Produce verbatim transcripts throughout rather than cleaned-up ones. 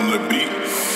on the beat.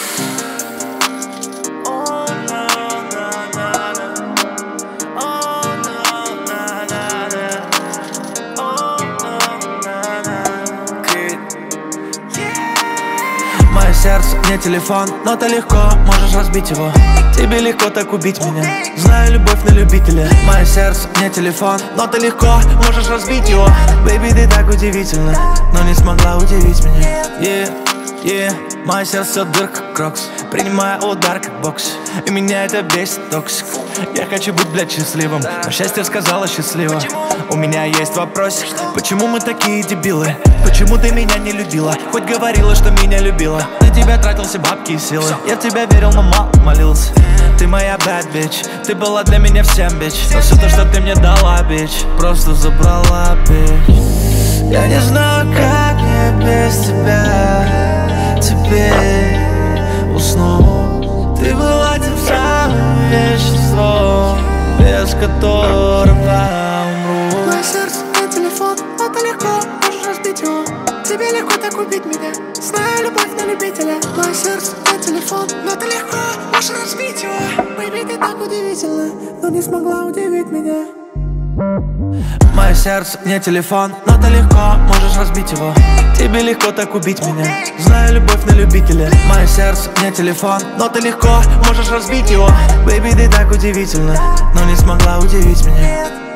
Мое сердце не телефон, но ты легко можешь разбить его. Тебе легко так убить меня, знаю любовь на любителя. Мое сердце не телефон, но ты легко можешь разбить его. Бэйби, ты так удивительно, но не смогла удивить меня. Yeah, yeah. Мое сердце дырка, крокс, принимая удар как бокс. И меня это бесит, токсик. Я хочу быть, блядь, счастливым, но счастье сказала счастливо. У меня есть вопрос, почему мы такие дебилы? Почему ты меня не любила? Хоть говорила, что меня любила. На тебя тратил все бабки и силы. Я в тебя верил, но мало молился. Ты моя bad bitch, ты была для меня всем, бич. Но все то, что ты мне дала, бич, просто забрала, бич. Я не знаю, как мне без тебя теперь уснуть. Ты была тем самым веществом, без которого умру. Мое сердце не телефон, но ты легко можешь разбить его. Тебе легко так убить меня, знаю любовь на любителя. Мое сердце не телефон, но ты легко можешь разбить его. Бэйби, ты так удивительно, но не смогла удивить меня. Мое сердце не телефон, но ты легко можешь разбить его. Тебе легко так убить меня, знаю любовь на любителя. Мое сердце не телефон, но ты легко можешь разбить его. Бэйби, ты так удивительно, но не смогла удивить меня.